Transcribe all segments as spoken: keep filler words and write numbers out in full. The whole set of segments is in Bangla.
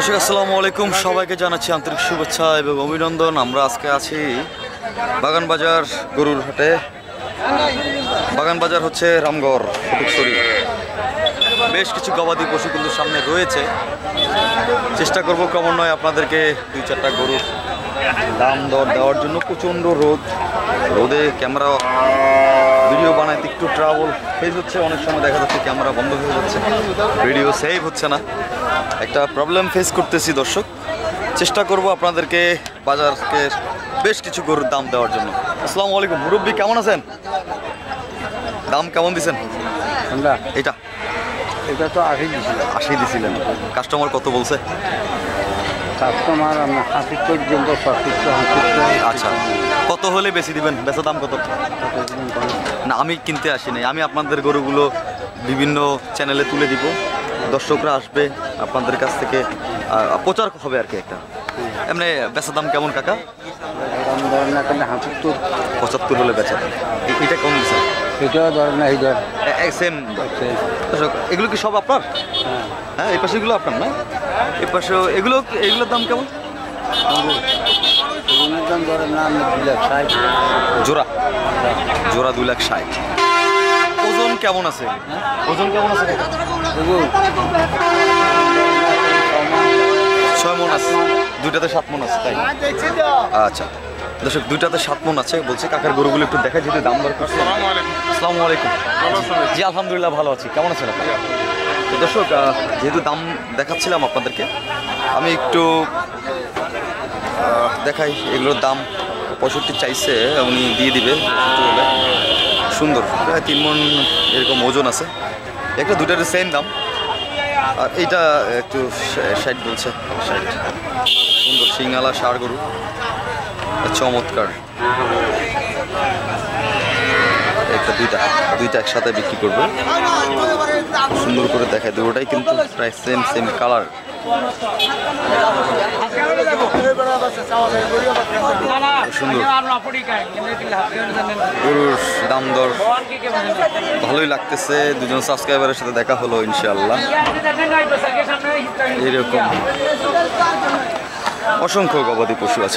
দর্শক আসসালামু আলাইকুম, সবাইকে জানাচ্ছি আন্তরিক শুভেচ্ছা এবং অভিনন্দন। আমরা আজকে আছি বাগান বাজার গরুর হাটে। বাগান বাজার হচ্ছে রামগড় ফটিকছড়ি। বেশ কিছু গবাদি পশু কিন্তু সামনে রয়েছে। চেষ্টা করব ক্রমান্বয়ে আপনাদেরকে দুই চারটা গরুর দাম দর দেওয়ার জন্য। প্রচণ্ড রোদ, রোদে ক্যামেরা ভিডিও বানাইতে একটু ট্রাবল ফেস হচ্ছে। অনেক সময় দেখা যাচ্ছে ক্যামেরা বন্ধ হয়ে যাচ্ছে, ভিডিও সেভ হচ্ছে না, একটা প্রবলেম ফেস করতেছি দর্শক। চেষ্টা করব আপনাদেরকে বাজারকে বেশ কিছু গরুর দাম দেওয়ার জন্য। আসসালামু আলাইকুম মুরব্বী, কেমন আছেন? দাম কেমন দিছেন? এটা এটা তো আশি দিছিলাম। আশি দিছিলেন। কাস্টমার কত বলছে? কাস্টমার আশি পর্যন্ত সত্তর আচ্ছা, কত হলে বেশি দিবেন? বেচা দাম কত? না, আমি কিনতে আসি নাই, আমি আপনাদের গরুগুলো বিভিন্ন চ্যানেলে তুলে দিব, দর্শকরা আসবে আপনাদের কাছ থেকে প্রচার হবে আর কি একটা। এমনি বেচা দাম কেমন কাকা? হাঁচত্তর পঁচাত্তর হলে বেচা দাম। এটা কম দিচ্ছে? এটাও ধরেন না, এই ধর সেম। দর্শক এগুলো কি সব আপনার? হ্যাঁ, এই পাশে এগুলো আপনার না? এই পাশে এগুলো, এগুলোর দাম কেমন? দাম ধরেন না দুই লাখ ষাট। জোড়া জোড়া দুই লাখ ষাট। ওজন কেমন আছে? ওজন কেমন আছে? ছয় মন আছে, দুইটাতে সাত মন আছে, তাই? আচ্ছা দর্শক, দুইটাতে সাত মন আছে বলছে। কাকার গরুগুলো একটু দেখা, যেহেতু দাম দর করছে। আসসালামু আলাইকুম। জি আলহামদুলিল্লাহ, ভালো আছি। কেমন আছেন আপনি? তো দর্শক, যেহেতু দাম দেখাচ্ছিলাম আপনাদেরকে, আমি একটু দেখাই। এগুলোর দাম পঁয়ষট্টি চাইছে, উনি দিয়ে দিবে। সুন্দর, প্রায় তিন মন এরকম ওজন আছে। একটা দুটার সেম দাম, আর এইটা একটু ষাট বলছে। ষাট। সুন্দর সিংহালা ষাঁড় গরু, চমৎকার। একটা দুইটা দুইটা একসাথে বিক্রি করবে, সুন্দর করে দেখায়। দুটোটাই কিন্তু প্রায় সেম সেম কালার। সুন্দর গরুর দাম দর ভালোই লাগতেছে। দুজন সাবস্ক্রাইবারের সাথে দেখা হলো ইনশাআল্লাহ। এরকম অসংখ্য গবাদি পশু আছে।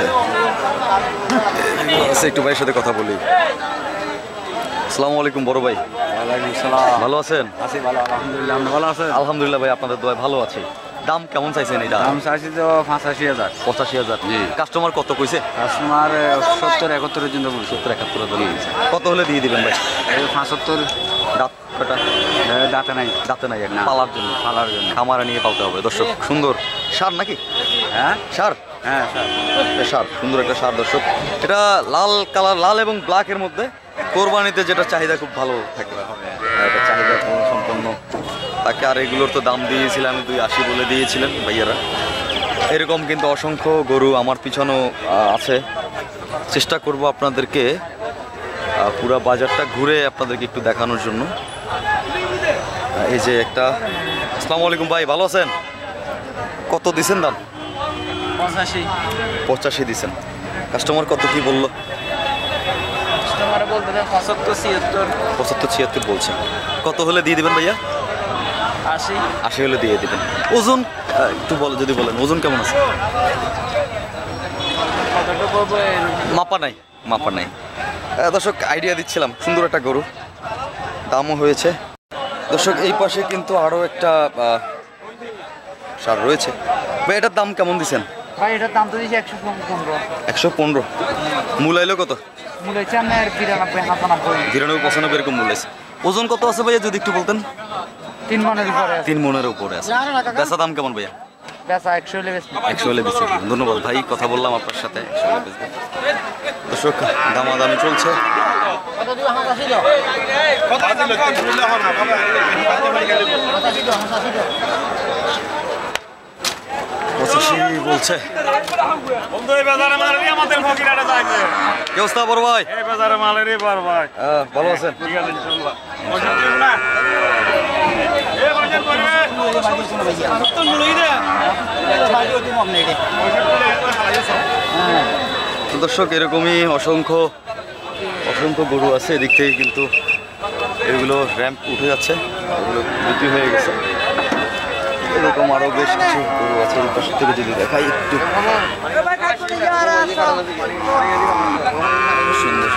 একটু ভাইয়ের সাথে কথা বলি। আসসালামু আলাইকুম বড় ভাই। ওয়ালাইকুম সালাম। ভালো আছেন? আছি ভালো, আলহামদুলিল্লাহ। আপনি ভালো আছেন? আলহামদুলিল্লাহ ভাই, আপনাদের দোয়ায় ভালো আছে। দাম কেমন চাইছেন? এটা দাম চাইছি তো পঁচাশি হাজার। পঁচাশি হাজার। কাস্টমার কত কইছে? কাস্টমার সত্তর একাত্তরের জন্য বলছে। সত্তর একাত্তর হাজার। কত হলে দিয়ে দিবেন ভাই? পঁচাত্তর। দাঁত কটা? দাঁতে নাই। দাঁতে নাই, পালার জন্য। পালার জন্য খামারে নিয়ে পালতে হবে দর্শক। সুন্দর ষাঁড় নাকি? হ্যাঁ ষাঁড়। হ্যাঁ ষাঁড়, সুন্দর একটা ষাঁড় দর্শক। এটা লাল কালার, লাল এবং ব্ল্যাকের মধ্যে। কোরবানিতে যেটা চাহিদা খুব ভালো থাকে, এটা চাহিদা সম্পন্ন তাকে। আর এগুলোর তো দাম দিয়েছিলাম আমি দুই আশি বলে দিয়েছিলেন ভাইয়ারা। এরকম কিন্তু অসংখ্য গরু আমার পিছনেও আছে। চেষ্টা করব আপনাদেরকে পুরা বাজারটা ঘুরে আপনাদেরকে একটু দেখানোর জন্য। এই যে একটা। আসসালামু আলাইকুম ভাই, ভালো আছেন? কত দিছেন দাম? পঁচাশি। পঁচাশি দিছেন। কাস্টমার কত কি বললো? পঁচাত্তর ছিয়াত্তর। পঁচাত্তর ছিয়াত্তর বলছে। কত হলে দিয়ে দিবেন ভাইয়া? আশি। আশি হলে দিয়ে দিবেন। ওজন একটু বলে, যদি বলেন ওজন কেমন আছে? মাপা নাই, মাপা নাই। দর্শক আইডিয়া দিচ্ছিলাম, সুন্দর একটা গরু, দামও হয়েছে। দর্শক এই পাশে কিন্তু আরও একটা ষাঁড় রয়েছে। ভাই এটার দাম কেমন দিচ্ছেন? ভাই এটার দাম তো দিয়েছি একশো পনেরো। একশো পনেরো। মূল আইলো কত? মূল হচ্ছে আপনার বিরানব্বই পঁচানব্বই। বিরানব্বই পঁচানব্বই এরকম মূল আছে। ওজন কত আছে ভাইয়া যদি একটু বলতেন? তিন মনের উপরে। তিন মনের উপরে আছে। বেচা দাম কেমন ভাইয়া? বেচা একশো হলে বেচবো। একশো হলে বেচে। ধন্যবাদ ভাই, কথা বললাম আপনার সাথে। একশো হলে বেচবো। দর্শক দামাদামি চলছে। পঁচাশি বলছে। কি অবস্থা বড় ভাই? ভালো আছেন? দর্শক এরকমই অসংখ্য অসংখ্য গরু আছে। এদিক থেকে কিন্তু এগুলো র্যাম্প উঠে যাচ্ছে, এগুলো বিক্রি হয়ে গেছে। এরকম আরো বেশ কিছু গরু আছে এই পাশ থেকে যদি দেখাই একটু সুন্দর।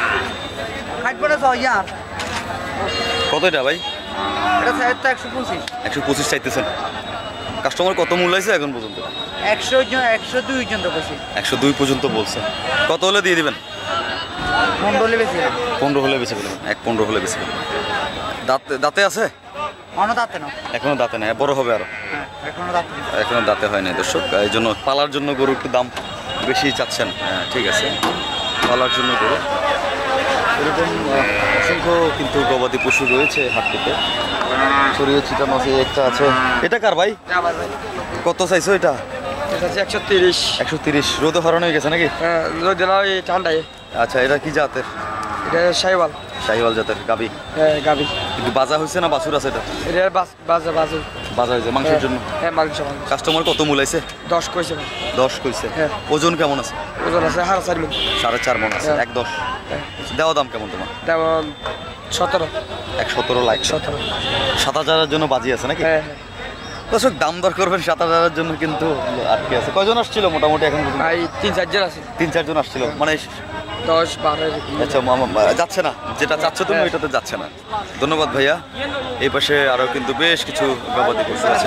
কত এটা ভাই? একশো পঁচিশ একশো পঁচিশ চাইতেছেন। কাস্টমার কত মূল্য আছে এখন পর্যন্ত? একশো একশো দুই জন তো বেশি একশো দুই পর্যন্ত বলছে। কত হলে দিয়ে দিবেন? পনেরো হলে বেশি পনেরো হলে বেশি দেবেন, এক পনেরো হলে বেশি দেবেন। দাঁতে দাঁতে আছে? অন্য দাঁতে না, এখনো দাঁতে নেই, বড় হবে আরো। এখনো দাঁতে নেই। এখনো দাঁতে হয় নাই দর্শক, এই জন্য পালার জন্য গরু একটু দাম বেশি চাচ্ছেন। হ্যাঁ ঠিক আছে, পালার জন্য গরু এরকম আহ, অসংখ্য কিন্তু গবাদি পশু রয়েছে হাটটিতে, ছড়িয়ে ছিটানো আছে। একটা আছে, এটা কার ভাই? কত চাইছো এটা? একশো তিরিশ। একশো তিরিশ। রোদে হরানো হয়ে গেছে নাকি? হ্যাঁ রোদ না, ওই ঠান্ডায়। আচ্ছা, এটা কি জাতের? এটা সাইওয়াল। শাহিওয়াল জাতের গাবি। হ্যাঁ গাবি। কিন্তু বাজা হয়েছে না বাছুর আছে এটা? এটা বাজা বাজু। বাজা হয়েছে মাংসের জন্য। হ্যাঁ মাংস মাংস। কাস্টমার কত মূলাইছে? দশ কইছে। দশ কইছে। হ্যাঁ। ওজন কেমন আছে? ওজন আছে হাড় চার মন। সাড়ে চার মন আছে। হ্যাঁ। এক দশ। হ্যাঁ। দেওয়া দাম কেমন তোমার? তেমন সতেরো। এক সতেরো লাখ। সতেরো। সাত হাজারের জন্য বাজি আছে নাকি? হ্যাঁ হ্যাঁ। দর্শক দাম দর করবেন সাত হাজারের জন্য, কিন্তু আটকে আছে। কয়জন আসছিল মোটামুটি এখন পর্যন্ত? ভাই তিন চারজন আছে। তিন চারজন আসছিল মানে? দশ বারো। আচ্ছা মামা- যাচ্ছে না, যেটা চাচ্ছ তুমি হ্যাঁ। ওইটাতে যাচ্ছে না। ধন্যবাদ ভাইয়া। এই পাশে আরো কিন্তু বেশ কিছু গবাদি পশু আছে।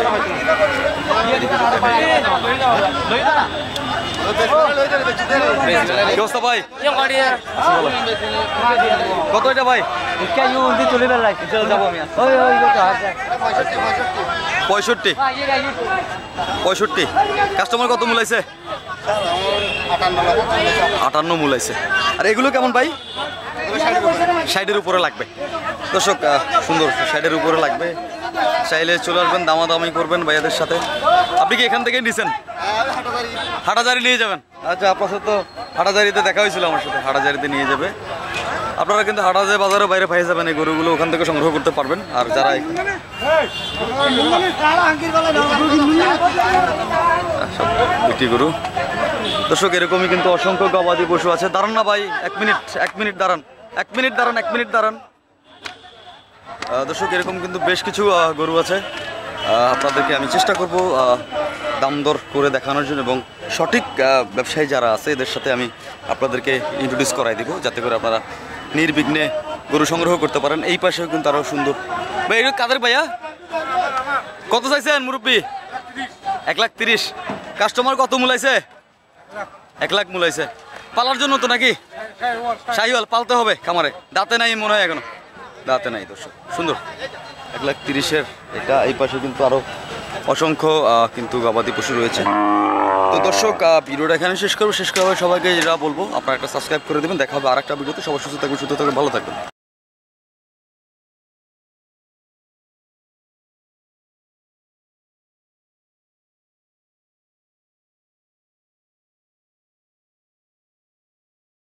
কি অবস্থা ভাই? কত এটা ভাই? পঁয়ষট্টি। পঁয়ষট্টি। কাস্টমার কত মূলাইছে? আটান্ন মূলাইছে। আর এগুলো কেমন ভাই? ষাটের উপরে লাগবে দর্শক, আহ, সুন্দর ষাটের উপরে লাগবে। চাইলে চলে আসবেন, দামাদামি করবেন ভাইয়াদের সাথে। আপনি কি এখান থেকে নিছেন? হাটাজারি নিয়ে যাবেন? আচ্ছা, আপনার সাথে তো হাটাজারিতে দেখা হয়েছিল আমার সাথে, হাটাজারিতে নিয়ে যাবে। আপনারা কিন্তু হাটাজারি বাজারের বাইরে পাই যাবেন এই গরুগুলো, ওখান থেকে সংগ্রহ করতে পারবেন। আর যারা বিক্রি গরু দর্শক, এরকমই কিন্তু অসংখ্য গবাদি পশু আছে। দাঁড়ান না ভাই, এক মিনিট এক মিনিট দাঁড়ান, এক মিনিট দাঁড়ান, এক মিনিট দাঁড়ান। আহ, দর্শক এরকম কিন্তু বেশ কিছু আহ, গরু আছে। আহ, আপনাদেরকে আমি চেষ্টা করব আহ, দাম দর করে দেখানোর জন্য, এবং সঠিক আহ, ব্যবসায়ী যারা আছে এদের সাথে আমি আপনাদেরকে ইন্ট্রোডিউস করাই দিব, যাতে করে আপনারা নির্বিঘ্নে গরু সংগ্রহ করতে পারেন। এই পাশেও কিন্তু আরও সুন্দর। ভাই এটা কাদের ভাইয়া? কত চাইছেন মুরব্বী? এক লাখ তিরিশ। কাস্টমার কত মূলাইছে? এক লাখ মূলাইছে। পালার জন্য তো নাকি? শাহিওয়াল পালতে হবে খামারে। দাঁতে নাই মনে হয় এখনো, দাঁতে নাই দর্শক। সুন্দর, এক লাখ তিরিশের এটা। এই পাশে কিন্তু আরও অসংখ্য আহ, কিন্তু গবাদি পশু রয়েছে। তো দর্শক, আহ, ভিডিওটা এখানে শেষ করবো। শেষ করার সবাইকে যেটা বলবো, আপনারা একটা সাবস্ক্রাইব করে দেবেন। দেখা হবে আর একটা ভিডিওতে। সবার সুস্থ থাকবেন, সুস্থ থাকবেন, ভালো থাকবেন।